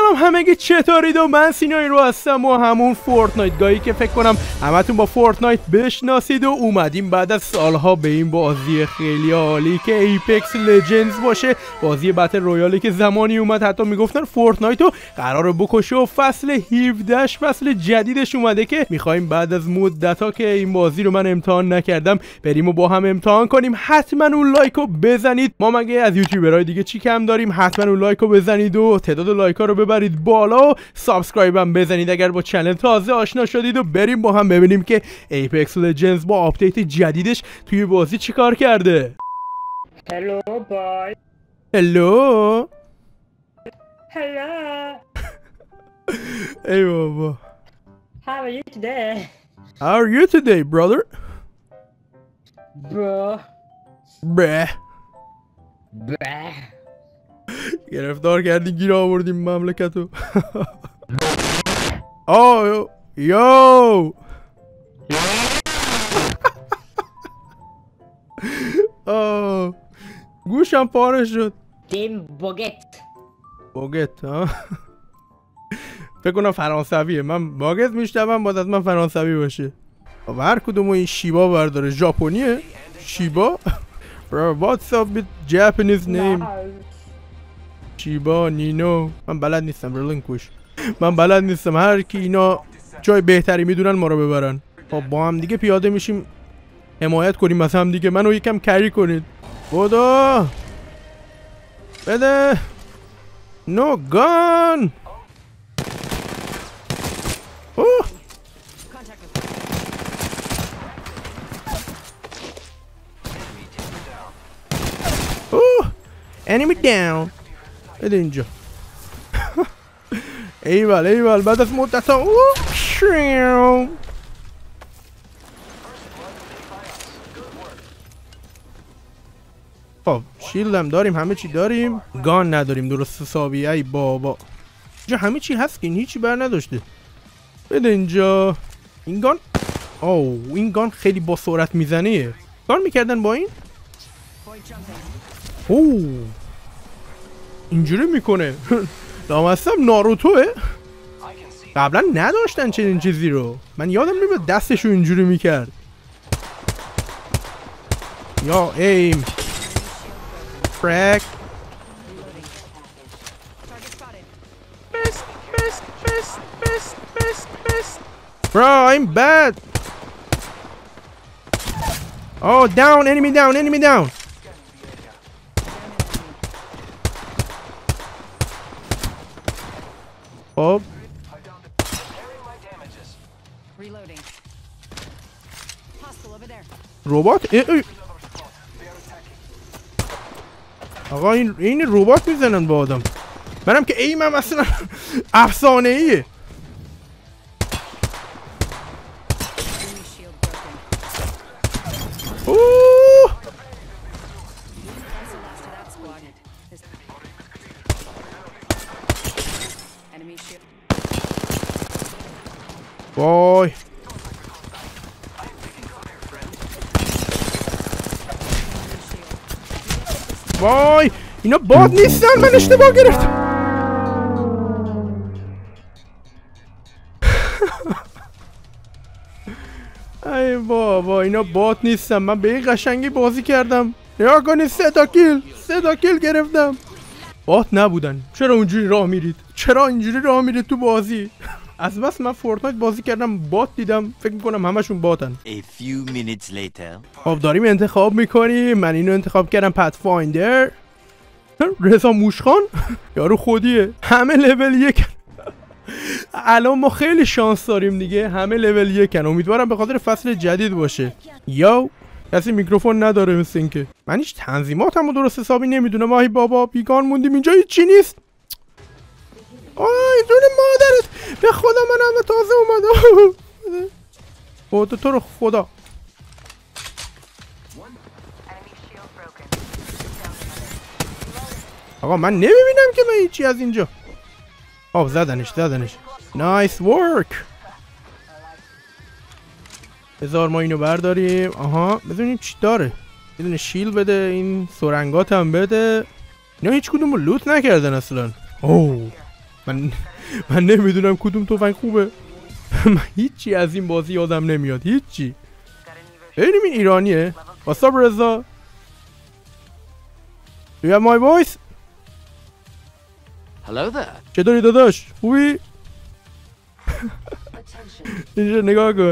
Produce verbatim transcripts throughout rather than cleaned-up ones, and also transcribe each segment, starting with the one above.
سلام همگی، چطورید؟ و من سینایی رو هستم و همون فورتنایت گایی که فکر کنم همتون با فورتنایت بشناسید و اومدیم بعد از سالها به این بازی خیلی عالی که ایپکس لجندز باشه، بازی بتل رویالی که زمانی اومد حتی میگفتن فورتنایت رو قراره بکشه و فصل هفده فصل جدیدش اومده که میخوایم بعد از مدت ها که این بازی رو من امتحان نکردم بریم و با هم امتحان کنیم. حتما اون لایک رو بزنید، ما مگه از یوتیوبرهای دیگه چی کم داریم؟ حتما اون لایک رو بزنید و تعداد لایک ها رو ببرید بالا و سابسکرایب هم بزنید اگر با چنل تازه آشنا شدید و بریم با هم ببینیم که ایپکس لجندز با آپدیت جدیدش توی بازی چیکار کرده. هلو بای. هلو هلو. ای بابا. How are you today? How are you today, brother? Bro. Bruh. Bruh. گرفتار کردی، گیر آوردیم مملکتو. آه یو آه گوشم پاره شد. تیم باگت. باگت ها. فکر کنم فرانسویه، من باگت میشتم باید از من فرانسوی باشه. و هر کدوم این شیبا برداره ژاپنیه. شیبا bro what's up with Japanese name؟ شیبا نینو من بلد نیستم، رلنکوش من بلد نیستم. هر کی اینا جای بهتری میدونن ما رو ببرن. خب با هم دیگه پیاده میشیم حمایت کنیم از هم دیگه. منو یکم کری کنید. بودا بده. نو گان. اوه اوه انیمی داون. بده اینجا. ایول ایول بعد از مدت ها. خب شیلد هم داریم، همه چی داریم، گان نداریم درست حسابی. ای بابا اینجا همه چی هست که این هیچی بر نداشته. بده اینجا. این گان اوه این گان خیلی با سرعت میزنه. کار میکردن با این؟ اوه اینجوری میکنه. لامصب ناروتوه. قبلا نداشتن چنین چیزی رو، من یادم نمیاد دستشو اینجوری میکرد. یا ایم فرک. Bro, I'm bad. Oh, down, enemy down, enemy down. Oh. Reloading. Hostile over there. ربات؟ آقا این این ربات میزنن با آدم. منم که ایمم اصلا افسانه ایه. اوه وای وای اینا باد نیستن، من اشتباه گرفتم. ای بابا اینا بات نیستم، من به این قشنگی بازی کردم. نگاه کنید سه تا کیل سه تا کیل گرفتم. بات نبودن. چرا اونجوری راه میرید؟ چرا اینجوری راه میرید تو بازی؟ از بس من فورتنایت بازی کردم بات دیدم فکر میکنم همشون باتن. A few minutes later. خب داریم انتخاب میکنیم. من اینو انتخاب کردم پت فایندر. رضا موشخان یارو خودیه. همه لول یک. الان ما خیلی شانس داریم دیگه، همه لول یکن. امیدوارم به خاطر فصل جدید باشه. یا کسی میکروفون نداره مثل اینکه. من هیچ تنظیماتمو درست حسابی نمیدونم. آی بابا بیگان موندیم اینجا، هیچی نیست. آی جون مادرت به خدا من هم تازه اومدم. خدا تو رو خدا. آقا من نمیبینم که من هیچی از اینجا. آب زدنش زدنش. نایس ورک. بذار ما اینو برداریم. آها ببینیم چی داره. یه دونه شیل بده، این سرنگات هم بده. اینا هیچ کدوم رو لوت نکردن اصلا. اوه من من نمیدونم کدوم تفنگ خوبه. من هیچی از این بازی یادم نمیاد، هیچی. ببینیم این ایرانیه. What's up رضا؟ Do you have my voice؟ Hello there. چطوری داداش؟ خوبی؟ اینجا نگاه کن.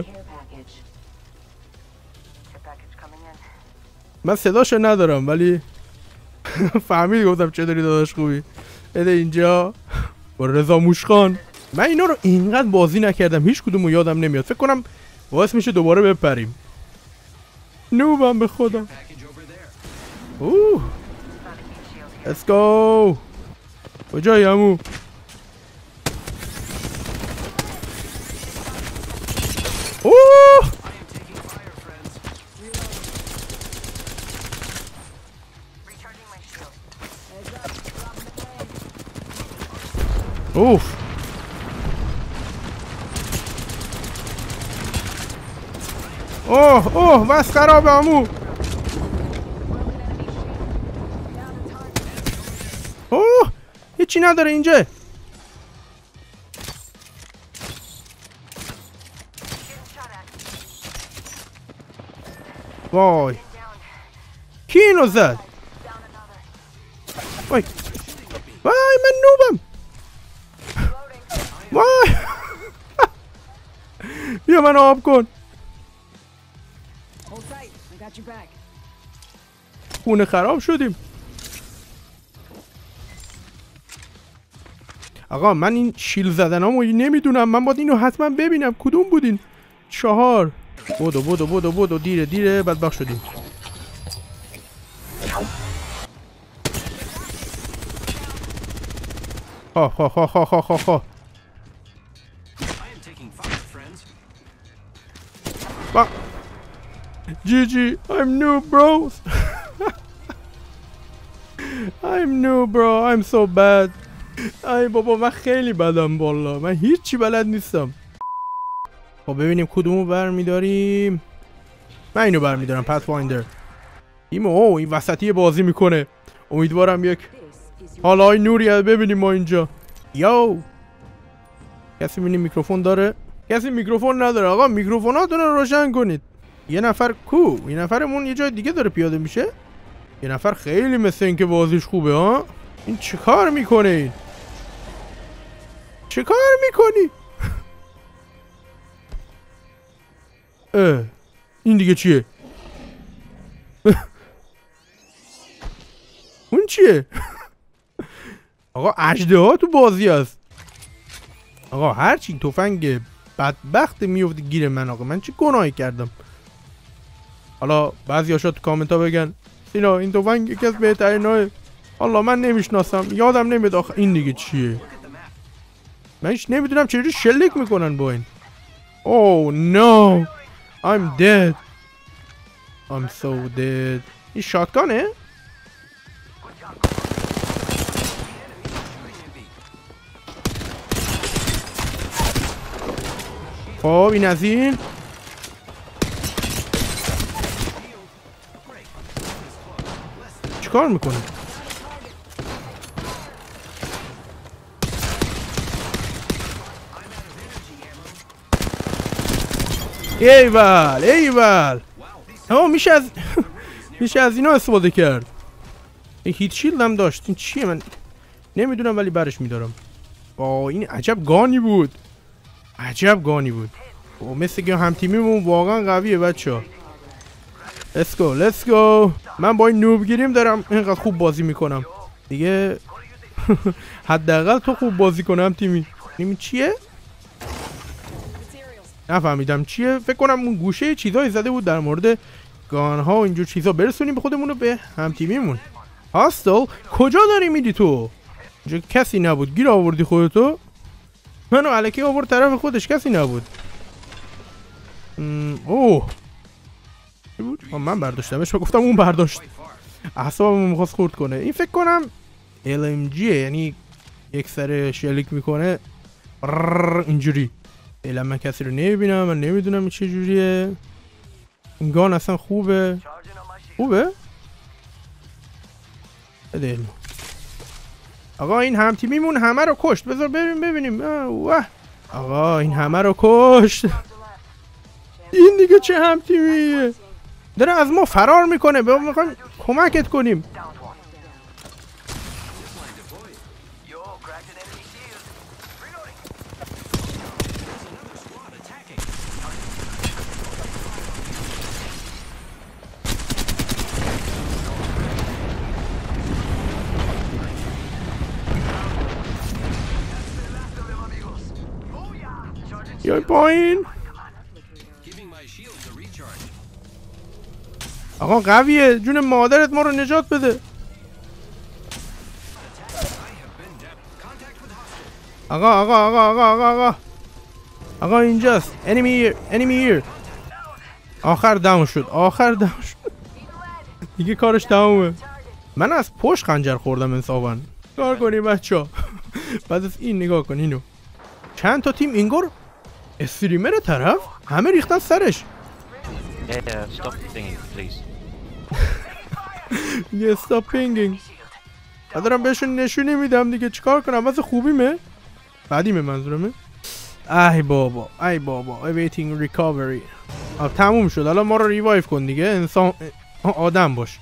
من صداشو ندارم ولی فهمید گفتم چطوری داداش خوبی؟ بده اینجا با رضا موشخان. من اینا رو اینقدر بازی نکردم، هیچ کدومو یادم نمیاد. فکر کنم باعث میشه دوباره بپریم. نوبم به خدا. اوه Let's go. کجایی عمو؟ اوه اوف اوه اوه بس خرابه عمو. اوه هیچی نداره اینجا. وای کی اینو زد؟ وای وای من نوبم. وای بیا من آب کن. خونه خراب شدیم. آقا من این شیل زدنامو نمیدونم، من باید اینو حتما ببینم کدوم بودین. چهار بودو بودو بودو بودو دیره دیره بدبخت شدیم. ها ها ها ها ها ها ها با جی جی I'm new bro. I'm new bro I'm so bad. ای بابا من خیلی بدم والا، من هیچی بلد نیستم. خب ببینیم کدومو برمیداریم. من اینو برمیدارم پثفایندر. ایمو اوه این وسطی بازی میکنه. امیدوارم یک حالای نوری از ببینیم ما اینجا. یو کسی مینی میکروفون داره؟ کسی میکروفون نداره. آقا میکروفوناتون رو روشن کنید. یه نفر کو؟ یه نفرمون یه جای دیگه داره پیاده میشه. یه نفر خیلی مثل این که بازیش خوبه ها. این چه کار میکنه این؟ چه کار میکنی؟ اه این دیگه چیه؟ اون چیه؟ آقا اژدها تو بازی هست. آقا هرچی تفنگ بدبخت میفته گیر من. آقا من چه گناهی کردم؟ حالا بعضی هاشا تو کامنت ها بگن سینا این تفنگ یکی از بهترینای. حالا من نمیشناسم، یادم نمیاد. آخه این دیگه چیه؟ من هیچ نمیدونم چجوری شلیک میکنن با این. Oh no I'm dead. I'm so dead. این شاتگانه؟ خب این از این. چیکار میکنه؟ ایول ایول. ها میشه از میشه از اینا استفاده کرد. این هیت شیلد هم داشت. این چیه من نمیدونم ولی برش میدارم. با این عجب گانی بود. عجب گانی بود. او مثل که هم تیمیمون واقعا قویه بچه‌ها. Let's go let's go. من با این نوب گیریم دارم اینقدر خوب بازی میکنم دیگه. حداقل تو خوب بازی کنم تیمی. این چیه؟ نفهمیدم چیه. فکر کنم اون گوشه چیزایی زده بود در مورد گان ها و اینجور چیزا برسونیم به خودمون رو به هم تیمیمون. هاستل کجا داری میدی تو؟ اینجا کسی نبود. گیر آوردی خودتو؟ منو الکی آورد طرف خودش، کسی نبود. اوه چی بود؟ من برداشتمش و گفتم اون برداشت. اعصابمو میخواست خورد کنه. این فکر کنم ال ام جی یعنی یک سر شلیک میکنه اینجوری. فعلا من کسی رو نمیبینم. من نمیدونم این چه جوریه. این گان اصلا خوبه؟ خوبه؟ بده علم. آقا این هم تیمیمون همه رو کشت. بذار ببین ببینیم. اوه. آقا این همه رو کشت. این دیگه چه هم تیمیه؟ داره از ما فرار میکنه. به میخوایم کمکت کنیم. بیای پایین. آقا قویه. جون مادرت ما رو نجات بده. آقا آقا آقا آقا آقا آقا آقا اینجاست. enemy here enemy here. آخر داون شد. آخر داون شد. دیگه کارش تمومه. من از پشت خنجر خوردم انصافا. کار کنیم بچه‌ها. بعد از این نگاه کن اینو. چند تا تیم انگار استریمر طرف همه ریختن سرش. Yeah, yeah, stop thinking, please. یه stop pinging. دارم بهشون نشونی میدم دیگه. چیکار کنم؟ واسه خوبیمه؟ بعدیمه منظورمه. ای بابا ای بابا awaiting recovery. آب تموم شد. حالا ما رو ریوایو کن دیگه. انسان آدم باش.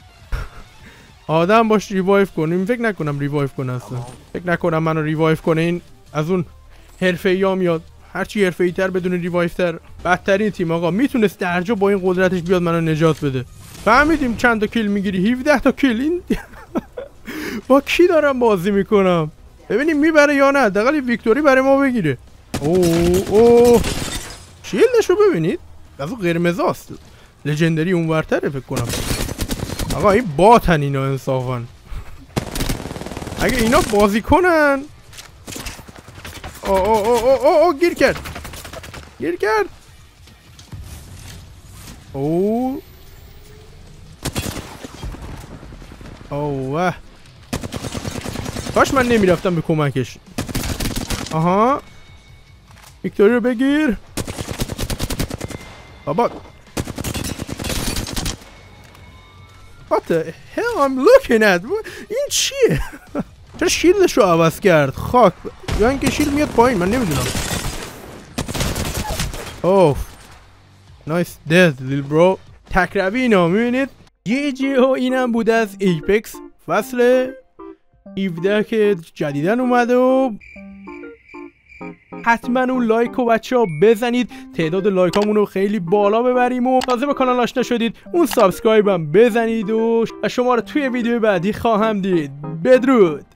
آدم باش ریوایو کنیم. فکر نکنم ریوایو کنه اصلا. فکر نکنم منو ریوایو کنه. این از اون حرفه‌ای ها میاد. هرچی حرفه‌ای تر بدون ریوایو تر بدترین تیم. آقا میتونست درجا با این قدرتش بیاد منو نجات بده. فهمیدیم چند تا کیل میگیری. هفده تا کیل. این با کی دارم بازی میکنم؟ ببینیم میبره یا نه. حداقل ویکتوری برای ما بگیره. اوه اوه شیلدشو ببینید. از اون قرمزاست. لژندری اونورتره فکر کنم. آقا این باتن اینا انصافا. اگه اینا بازی کنن. او او او او او او گیر کرد. گیر کرد. او اوه کاش من نمیرفتم به کمکش. آها ویکتوری رو بگیر بابا. What the hell I'm looking at. این چیه؟ چرا شیلدش رو عوض کرد؟ خاک یا اینکه شیلد میاد پایین. من نمیدونم. اوه نایس دد لیل برو. تکروی اینا میبینید. جی جی ها اینم بود از ایپکس فصل هفده که جدیدن اومده. و حتما اون لایک رو بچه ها بزنید. تعداد لایک همون رو خیلی بالا ببریم. و تازه به کانال آشنا شدید اون سابسکرایب هم بزنید. و شما رو توی ویدیو بعدی خواهم دید. بدرود.